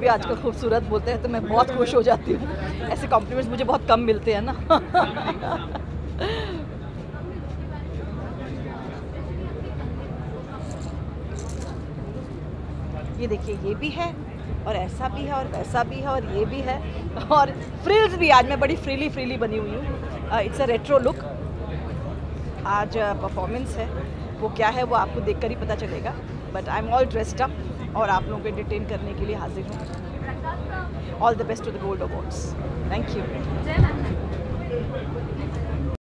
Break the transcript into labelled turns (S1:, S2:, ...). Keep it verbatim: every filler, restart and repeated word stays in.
S1: आजकल खूबसूरत बोलते हैं तो मैं बहुत खुश हो जाती हूँ। ऐसे कॉम्प्लीमेंट्स मुझे बहुत कम मिलते हैं ना। ये देखिए, ये भी है और ऐसा भी है और वैसा भी है और ये भी है और फ्रिल्स भी। आज मैं बड़ी फ्रीली फ्रीली बनी हुई हूँ। It's a retro look. आज परफॉर्मेंस है, वो क्या है वो आपको देखकर ही पता चलेगा। But I am all dressed up और आप लोगों को एंटरटेन करने के लिए हाजिर हूँ। All the best to the gold awards. Thank you.